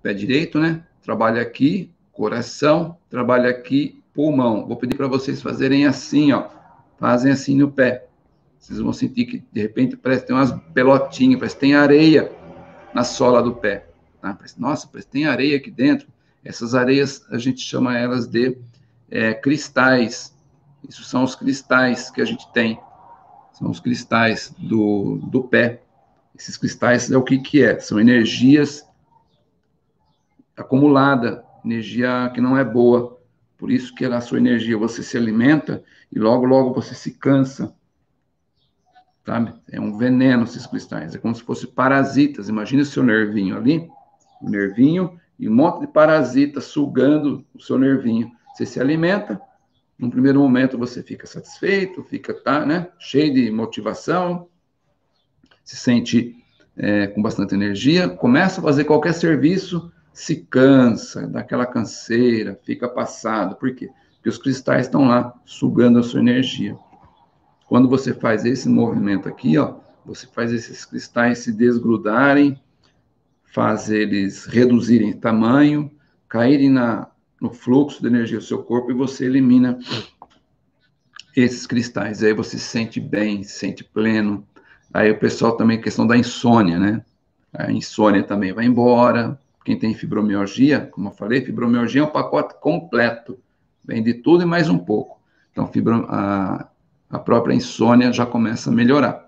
pé direito, né? Trabalha aqui, coração, trabalha aqui, pulmão. Vou pedir para vocês fazerem assim, ó. Fazem assim no pé. Vocês vão sentir que, de repente, parece que tem umas pelotinhas, parece que tem areia na sola do pé. Tá? Nossa, parece que tem areia aqui dentro. Essas areias, a gente chama elas de cristais. Isso são os cristais que a gente tem. São os cristais do pé. Esses cristais é o que é? São energias acumuladas, energia que não é boa. Por isso que a sua energia, você se alimenta e logo, logo você se cansa. Sabe? É um veneno esses cristais. É como se fossem parasitas. Imagina o seu nervinho ali, o nervinho e um monte de parasitas sugando o seu nervinho. Você se alimenta, num primeiro momento você fica satisfeito, fica, né, cheio de motivação, se sente com bastante energia, começa a fazer qualquer serviço, se cansa, dá aquela canseira, fica passado. Por quê? Porque os cristais estão lá sugando a sua energia. Quando você faz esse movimento aqui, ó, você faz esses cristais se desgrudarem, faz eles reduzirem em tamanho, caírem no fluxo de energia do seu corpo e você elimina esses cristais. Aí você se sente bem, se sente pleno. Aí o pessoal também, questão da insônia, né? A insônia também vai embora. Quem tem fibromialgia, como eu falei, fibromialgia é um pacote completo. Vem de tudo e mais um pouco. Então, a própria insônia já começa a melhorar.